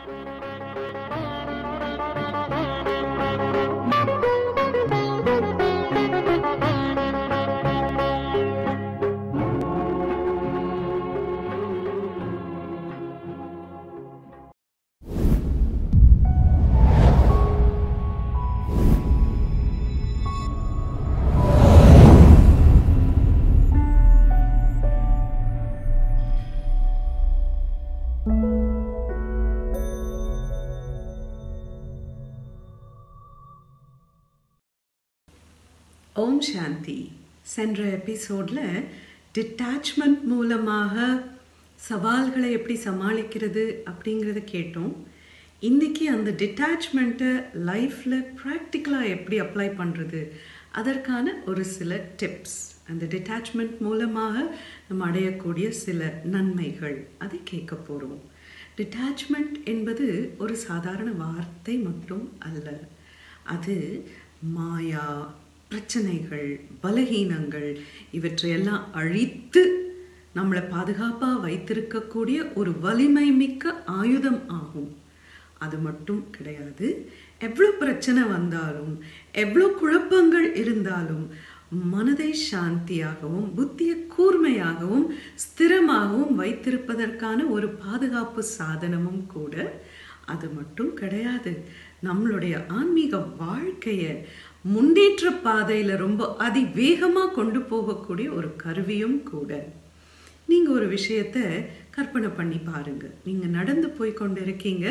ஓம் சாந்தி. சென்ற எபிசோடில் டிட்டாச்மெண்ட் மூலமாக சவால்களை எப்படி சமாளிக்கிறது அப்படிங்கிறத கேட்டோம். இன்றைக்கி அந்த டிட்டாச்மெண்ட்டை லைஃப்பில் ப்ராக்டிக்கலாக எப்படி அப்ளை பண்ணுறது அதற்கான ஒரு சில டிப்ஸ், அந்த டிட்டாச்மெண்ட் மூலமாக நம்ம அடையக்கூடிய சில நன்மைகள், அதை கேட்க போகிறோம். டிட்டாச்மெண்ட் என்பது ஒரு சாதாரண வார்த்தை மட்டும் அல்ல. அது மாயா, பிரச்சனைகள், பலகீனங்கள் இவற்றையெல்லாம் அழித்து நம்மளை பாதுகாப்பாக வைத்திருக்கக்கூடிய ஒரு வலிமை மிக்க ஆயுதம் ஆகும். அது மட்டும் கிடையாது, எவ்வளோ பிரச்சனை வந்தாலும், எவ்வளோ குழப்பங்கள் இருந்தாலும் மனதை சாந்தியாகவும் புத்தியை கூர்மையாகவும் ஸ்திரமாகவும் வைத்திருப்பதற்கான ஒரு பாதுகாப்பு சாதனமும் கூட. அது மட்டும் கிடையாது, நம்மளுடைய ஆன்மீக வாழ்க்கையை முன்னேற்ற பாதையில் ரொம்ப அதிவேகமாக கொண்டு போகக்கூடிய ஒரு கருவியும் கூட. நீங்கள் ஒரு விஷயத்தை கற்பனை பண்ணி பாருங்கள். நீங்கள் நடந்து போய் கொண்டு இருக்கீங்க,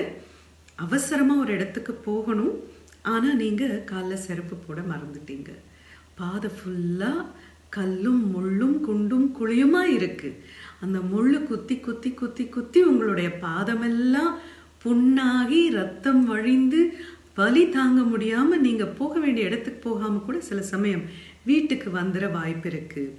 அவசரமாக ஒரு இடத்துக்கு போகணும், ஆனால் நீங்கள் காலில் செருப்பு போட மறந்துட்டீங்க. பாதை ஃபுல்லாக கல்லும் முள்ளும் குண்டும் குழியுமாக இருக்குது. அந்த முள்ளு குத்தி குத்தி குத்தி குத்தி உங்களுடைய பாதமெல்லாம் புண்ணாகி ரத்தம் வழிந்து வலி தாங்க முடியாமல் நீங்கள் போக வேண்டிய இடத்துக்கு போகாமல் கூட சில சமயம் வீட்டுக்கு வந்துட வாய்ப்பு இருக்குது.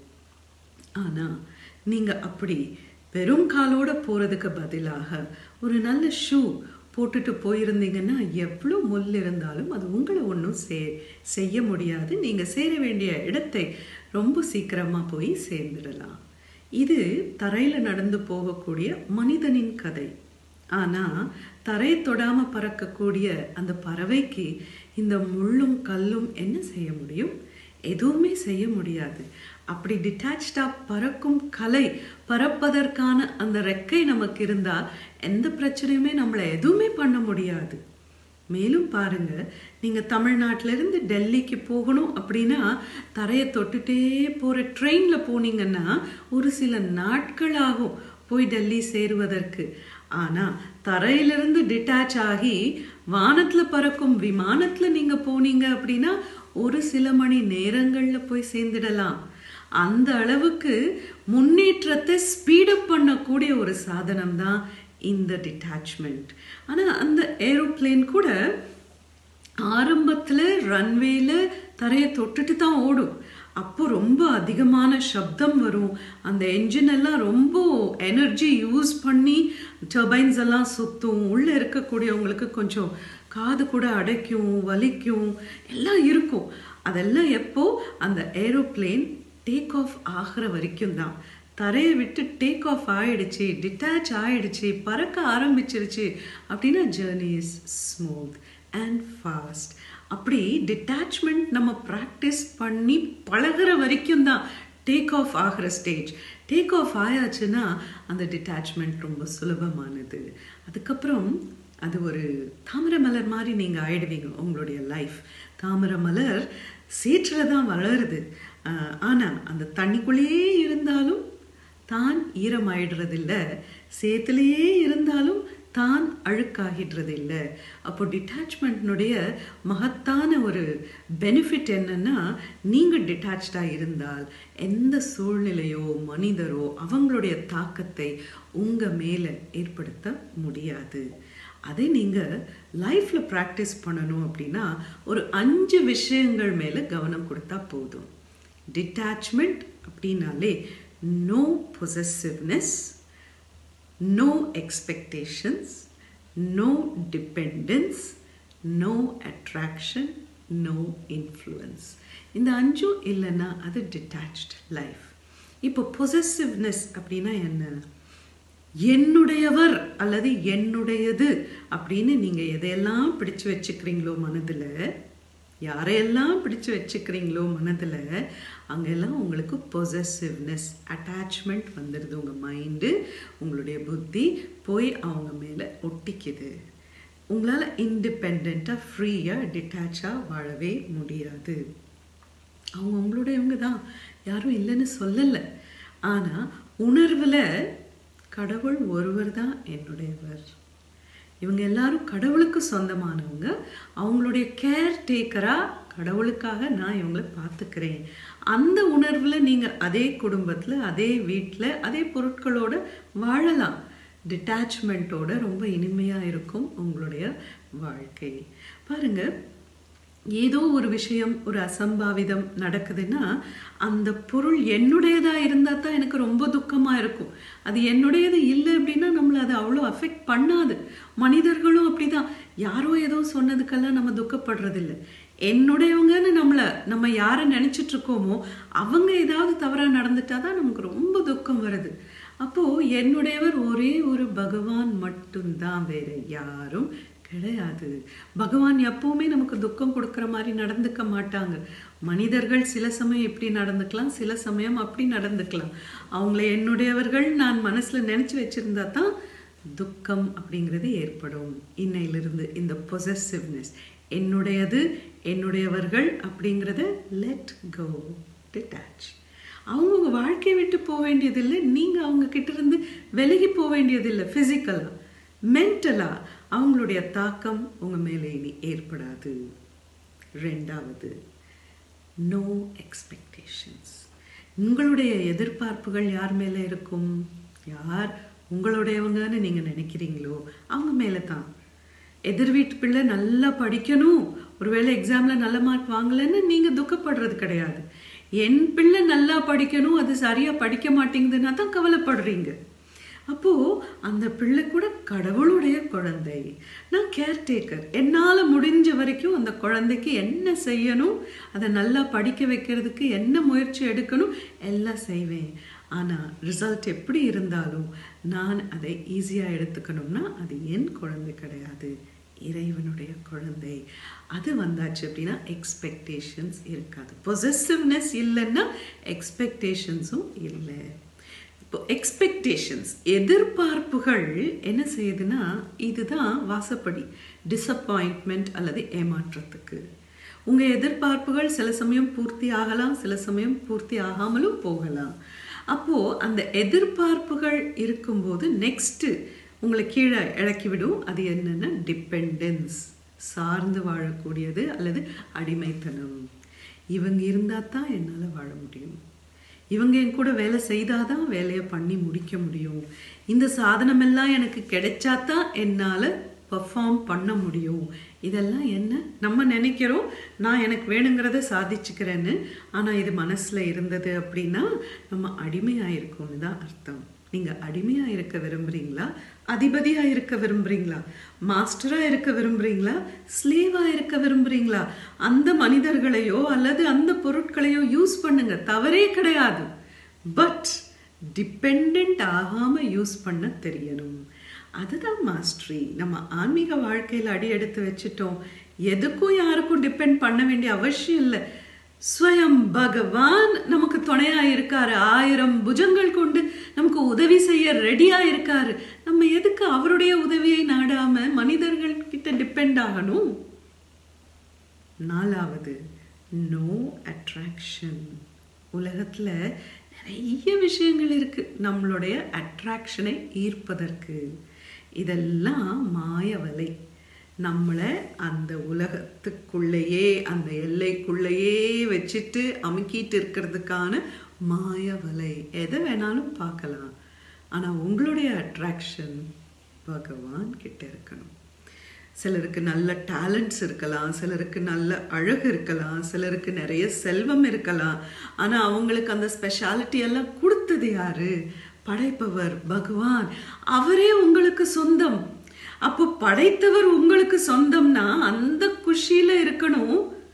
ஆனால் நீங்கள் அப்படி வெறும் காலோடு போகிறதுக்கு பதிலாக ஒரு நல்ல ஷூ போட்டுட்டு போயிருந்தீங்கன்னா எவ்வளோ முள் இருந்தாலும் அது உங்களை ஒன்றும் செய்ய முடியாது. நீங்கள் சேர வேண்டிய இடத்தை ரொம்ப சீக்கிரமாக போய் சேர்ந்துடலாம். இது தரையில் நடந்து போகக்கூடிய மனிதனின் கதை. ஆனால் தரையை தொடாமல் பறக்கக்கூடிய அந்த பறவைக்கு இந்த முள்ளும் கல்லும் என்ன செய்ய முடியும்? எதுவுமே செய்ய முடியாது. அப்படி டிட்டாச்சாக பறக்கும் கலை, பறப்பதற்கான அந்த ரெக்கை நமக்கு இருந்தால் எந்த பிரச்சனையுமே நம்மளை எதுவுமே பண்ண முடியாது. மேலும் பாருங்க, நீங்கள் தமிழ்நாட்டிலேருந்து டெல்லிக்கு போகணும் அப்படின்னா தரையை தொட்டுட்டே போகிற ட்ரெயினில் போனீங்கன்னா ஒரு சில நாட்கள் ஆகும் போய் டெல்லி சேருவதற்கு. ஆனால் தரையிலிருந்து டிட்டாச் ஆகி வானத்தில் பறக்கும் விமானத்தில் நீங்கள் போனீங்க அப்படின்னா ஒரு சில மணி நேரங்களில் போய் சேர்ந்துடலாம். அந்த அளவுக்கு முன்னேற்றத்தை ஸ்பீடப் பண்ணக்கூடிய ஒரு சாதனம் தான் இந்த டிட்டாச்மெண்ட். ஆனால் அந்த ஏரோப்ளேன் கூட ஆரம்பத்தில் ரன்வேல தரையை தொட்டுட்டு தான் ஓடும். அப்போ ரொம்ப அதிகமான சப்தம் வரும். அந்த என்ஜின் எல்லாம் ரொம்ப எனர்ஜி யூஸ் பண்ணி டர்பைன்ஸ் எல்லாம் சுற்றும். உள்ளே இருக்கக்கூடியவங்களுக்கு கொஞ்சம் காது கூட அடைக்கும், வலிக்கும், எல்லாம் இருக்கும். அதெல்லாம் எப்போ அந்த ஏரோப்ளேன் டேக் ஆஃப் ஆகிற வரைக்கும் தான். தரையை விட்டு டேக் ஆஃப் ஆயிடுச்சு, டிட்டாச் ஆயிடுச்சு, பறக்க ஆரம்பிச்சிருச்சு அப்படின்னா journey is smooth and fast. அப்படி டிட்டாச்மெண்ட் நம்ம ப்ராக்டிஸ் பண்ணி பழகிற வரைக்கும் தான் டேக் ஆஃப் ஆகிற ஸ்டேஜ். டேக் ஆஃப் ஆயாச்சுன்னா அந்த டிட்டாச்மெண்ட் ரொம்ப சுலபமானது. அதுக்கப்புறம் அது ஒரு தாமரை மலர் மாதிரி நீங்கள் ஆயிடுவீங்க. உங்களுடைய லைஃப் தாமரை மலர் சேற்றில் தான் வளருது. ஆனால் அந்த தண்ணிக்குள்ளேயே இருந்தாலும் தான் ஈரமாயிடுறதில்லை, சேத்துலேயே இருந்தாலும் தான் அழுக்காகிடுறது இல்லை. அப்போ டிட்டாச்மெண்ட்னுடைய மகத்தான ஒரு பெனிஃபிட் என்னன்னா, நீங்கள் டிட்டாச்சாக இருந்தால் எந்த சூழ்நிலையோ மனிதரோ அவங்களுடைய தாக்கத்தை உங்கள் மேலே ஏற்படுத்த முடியாது. அதை நீங்கள் லைஃப்பில் ப்ராக்டிஸ் பண்ணணும் அப்படின்னா ஒரு 5 விஷயங்கள் மேலே கவனம் கொடுத்தா போதும். டிட்டாச்மெண்ட் அப்படின்னாலே no possessiveness, no expectations, no dependence, no attraction, no influence. இந்த 5 இல்லைன்னா அது டிட்டாச்ட் லைஃப். இப்போ பொசசிவ்னஸ் அப்படின்னா என்ன? என்னுடையவர் அல்லது என்னுடையது அப்படின்னு நீங்க எதையெல்லாம் பிடிச்சு வச்சுக்கிறீங்களோ மனதுல, யாரையெல்லாம் பிடிச்சு வச்சுக்கிறீங்களோ மனதுல, அங்கெல்லாம் உங்களுக்கு பொசசிவ்னஸ், அட்டாச்மெண்ட் வந்துடுது. உங்க மைண்டு, உங்களுடைய புத்தி போய் அவங்க மேல ஒட்டிக்குது. உங்களால இண்டிபெண்டா, ஃப்ரீயா, டிட்டாச்சா வாழவே முடியாது. அவங்க உங்களுடையவங்க தான், யாரும் இல்லைன்னு சொல்லலை. ஆனா உணர்வுல கடவுள் ஒருவர் தான் என்னுடையவர். இவங்க எல்லாரும் கடவுளுக்கு சொந்தமானவங்க. அவங்களுடைய கேர் டேக்கரா கடவுளுக்காக நான் இவங்களை பார்த்துக்கிறேன். அந்த உணர்வுல நீங்க அதே குடும்பத்துல, அதே வீட்டில், அதே பொருட்களோட வாழலாம். டிட்டாச்மெண்ட்டோட ரொம்ப இனிமையா இருக்கும் உங்களுடைய வாழ்க்கை. பாருங்க, ஏதோ ஒரு விஷயம், ஒரு அசம்பாவிதம் நடக்குதுன்னா அந்த பொருள் என்னுடையதா இருந்தா தான் எனக்கு ரொம்ப துக்கமா இருக்கும். அது என்னுடையது இல்லை அப்படின்னா நம்மளை அது அவ்வளோ அஃபெக்ட் பண்ணாது. மனிதர்களும் அப்படிதான். யாரோ ஏதோ சொன்னதுக்கெல்லாம் நம்ம துக்கப்படுறது இல்லை. என்னுடையவங்கன்னு நம்ம யாரை நினைச்சிட்டு இருக்கோமோ அவங்க ஏதாவது தவறா நடந்துட்டாதான் நமக்கு ரொம்ப துக்கம் வருது. அப்போ என்னுடையவர் ஒரே ஒரு பகவான் மட்டும்தான், வேற யாரும் கிடையாது. பகவான் எப்பவுமே நமக்கு துக்கம் கொடுக்குற மாதிரி நடந்துக்க மாட்டாங்க. மனிதர்கள் சில சமயம் இப்படி நடந்துக்கலாம், சில சமயம் அப்படி நடந்துக்கலாம். அவங்கள என்னுடையவர்கள் நான் மனசுல நினைச்சு வச்சிருந்தா தான் துக்கம் அப்படிங்கிறது ஏற்படும். இன்னையிலிருந்து இந்த பொசசிவ்னஸ், என்னுடையது, என்னுடையவர்கள் அப்படிங்கிறத லெட் கோ, டிட்டாச். அவங்க வாழ்க்கையை விட்டு போக வேண்டியதில்லை, நீங்க அவங்க கிட்ட இருந்து விலகி போக வேண்டியதில்லை. பிசிக்கலா, மென்டலா அவங்களுடைய தாக்கம் உங்க மேலே இனி ஏற்படாது. ரெண்டாவது, நோ எக்ஸ்பெக்டேஷன்ஸ். உங்களுடைய எதிர்பார்ப்புகள் யார் மேல இருக்கும்? யார் உங்களுடையவங்கன்னு நீங்க நினைக்கிறீங்களோ அவங்க மேல தான். எதிர் வீட்டு பிள்ளை நல்லா படிக்கணும், ஒருவேளை எக்ஸாம்ல நல்ல மார்க் வாங்கலன்னு நீங்க துக்கப்படுறது கிடையாது. என் பிள்ளை நல்லா படிக்கணும், அது சரியா படிக்க மாட்டேங்குதுன்னா தான் கவலைப்படுறீங்க. அப்போ அந்த பிள்ளை கூட கடவுளுடைய குழந்தை. நான் கேர்டேக்கர். என்னால முடிஞ்ச வரைக்கும் அந்த குழந்தைக்கு என்ன செய்யணும், அதை நல்லா படிக்க வைக்கிறதுக்கு என்ன முயற்சி எடுக்கணும் எல்லாம் செய்வேன். ஆனா ரிசல்ட் எப்படி இருந்தாலும் நான் அதை ஈஸியா எடுத்துக்கணும்னா அது என் குழந்தை கிடையாது, இறைவனுடைய குழந்தை. அது வந்தாச்சு அப்படின்னா எக்ஸ்பெக்டேஷன்ஸ் இருக்காது. பொசசிவ்னஸ் இல்லைன்னா எக்ஸ்பெக்டேஷன்ஸும் இல்லை. இப்போ எக்ஸ்பெக்டேஷன்ஸ், எதிர்பார்ப்புகள் என்ன செய்யுதுன்னா இதுதான் வாசப்படி டிசப்பாயின்ட்மெண்ட் அல்லது ஏமாற்றத்துக்கு. உங்க எதிர்பார்ப்புகள் சில சமயம் பூர்த்தி ஆகலாம், சில சமயம் பூர்த்தி ஆகாமலும் போகலாம். அப்போ அந்த எதிர்பார்ப்புகள் இருக்கும்போது நெக்ஸ்ட் உங்களை கீழே இறக்கிவிடும். அது என்னன்னா டிபெண்டன்ஸ், சார்ந்து வாழக்கூடியது அல்லது அடிமைத்தனம். இவங்க இருந்தா தான் என்னால் வாழ முடியும், இவங்க என் கூட வேலை செய்தாதான் வேலையை பண்ணி முடிக்க முடியும், இந்த சாதனம் எல்லாம் எனக்கு கிடைச்சாதான் என்னால் பெர்ஃபார்ம் பண்ண முடியும். இதெல்லாம் என்ன நம்ம நினைக்கிறோம், நான் எனக்கு வேணுங்கிறத சாதிச்சுக்கிறேன்னு. ஆனால் இது மனசில் இருந்தது அப்படின்னா நம்ம அடிமையாக இருக்கோம்னு தான் அர்த்தம். நீங்கள் அடிமையாக இருக்க விரும்புகிறீங்களா, அதிபதியாக இருக்க விரும்புகிறீங்களா, மாஸ்டராக இருக்க விரும்புகிறீங்களா, ஸ்லேவாக இருக்க விரும்புகிறீங்களா? அந்த மனிதர்களையோ அல்லது அந்த பொருட்களையோ யூஸ் பண்ணுங்க, தவறே கிடையாது. பட் டிபெண்ட் ஆகாமல் யூஸ் பண்ண தெரியணும். அதுதான் மாஸ்டரி. நம்ம ஆன்மீக வாழ்க்கையில் அடி எடுத்து வச்சுட்டோம், எதுக்கும் யாருக்கும் டிபெண்ட் பண்ண வேண்டிய அவசியம் இல்லை. ஸ்வயம் பகவான் நமக்கு துணையா இருக்காரு, 1000 புஜங்கள் கொண்டு நமக்கு உதவி செய்ய ரெடியா இருக்காரு. நம்ம எதுக்கு அவருடைய உதவியை நாடாம மனிதர்கள் கிட்ட டிபெண்ட் ஆகணும்? 4வது, நோ அட்ராக்ஷன். உலகத்துல நிறைய விஷயங்கள் இருக்கு நம்மளுடைய அட்ராக்ஷனை ஈர்ப்பதற்கு. இதெல்லாம் மாயவலை. நம்மளை அந்த உலகத்துக்குள்ளேயே, அந்த எல்லைக்குள்ளேயே வச்சுட்டு அமுக்கிட்டு இருக்கிறதுக்கான மாயவலை. எதை வேணாலும் பார்க்கலாம், ஆனால் உங்களுடைய அட்ராக்ஷன் பகவான் கிட்ட இருக்கணும். சிலருக்கு நல்ல டேலண்ட்ஸ் இருக்கலாம், சிலருக்கு நல்ல அழகு இருக்கலாம், சிலருக்கு நிறைய செல்வம் இருக்கலாம். ஆனால் அவங்களுக்கு அந்த ஸ்பெஷாலிட்டி எல்லாம் கொடுத்தது யாரு? படைப்பவர் பகவான். அவரே உங்களுக்கு சொந்தம். அப்போ படைத்தவர் உங்களுக்கு சொந்தம்னா அந்த குஷியில இருக்கணும்.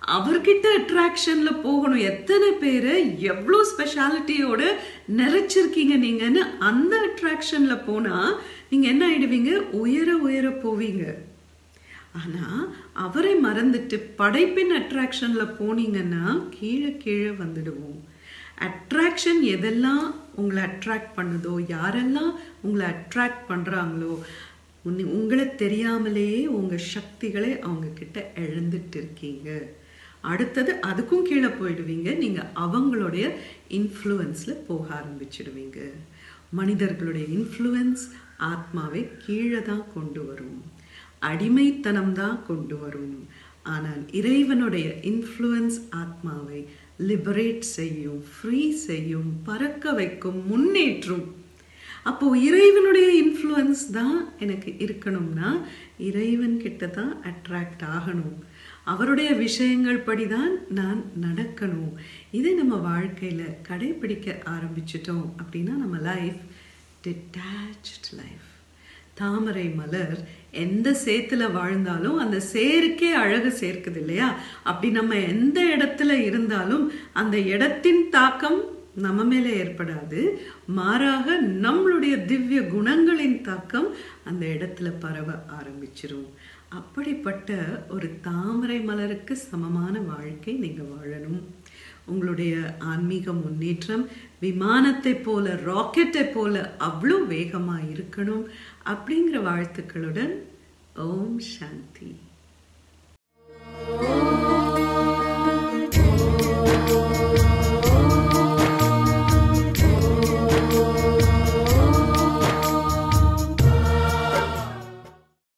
அவர்கிட்ட அட்ராக்ஷன்ல போகணும். எத்தனை பேரை எவ்வளோ ஸ்பெஷாலிட்டியோட நிறைச்சிருக்கீங்க நீங்கன்னு அந்த அட்ராக்ஷன்ல போனா நீங்க என்ன ஆயிடுவீங்க, உயர உயர போவீங்க. ஆனா அவரை மறந்துட்டு படைப்பின் அட்ராக்ஷன்ல போனீங்கன்னா கீழே கீழே வந்துடுவோம். அட்ராக்ஷன் எதெல்லாம் உங்களை அட்ராக்ட் பண்ணுதோ, யாரெல்லாம் உங்களை அட்ராக்ட் பண்றாங்களோ, உங்களை தெரியாமலேயே உங்க சக்திகளை அவங்க கிட்ட இழந்துட்டு இருக்கீங்க. அடுத்தது அதுக்கும் கீழே போயிடுவீங்க. நீங்க அவங்களுடைய இன்ஃப்ளூயன்ஸ்ல போக ஆரம்பிச்சிடுவீங்க. மனிதர்களுடைய இன்ஃப்ளூயன்ஸ் ஆத்மாவை கீழே தான் கொண்டு வரும், அடிமைத்தனம் தான் கொண்டு வரும். ஆனால் இறைவனுடைய இன்ஃப்ளூயன்ஸ் ஆத்மாவை லிபரேட் செய்யும், ஃப்ரீ செய்யும், பறக்க வைக்கும், முன்னேற்றும். அப்போ இறைவனுடைய இன்ஃப்ளூயன்ஸ் தான் எனக்கு இருக்கணும்னா இறைவன் கிட்ட தான் அட்ராக்ட் ஆகணும். அவருடைய விஷயங்கள் படிதான் நான் நடக்கணும். இதை நம்ம வாழ்க்கையில கடைபிடிக்க ஆரம்பிச்சிட்டோம் அப்படின்னா நம்ம லைஃப் டிட்டாச்ட் லைஃப். தாமரை மலர் எந்த சேத்துல வாழ்ந்தாலும் அந்த சேருக்கே அழகு சேர்க்குது இல்லையா? அப்படி நம்ம எந்த இடத்துல இருந்தாலும் அந்த இடத்தின் தாக்கம் நம்ம மேல ஏற்படாது, மாறாக நம்மளுடைய திவ்ய குணங்களின் தாக்கம் அந்த இடத்துல பரவ ஆரம்பிச்சிரும். அப்படிப்பட்ட ஒரு தாமரை மலருக்கு சமமான வாழ்க்கை நீங்க வாழணும். உங்களுடைய ஆன்மீக முன்னேற்றம் விமானத்தை போல, ராக்கெட்டை போல அவ்வளோ வேகமா இருக்கணும் அப்படிங்கிற வாழ்த்துக்களுடன் ஓம் சாந்தி.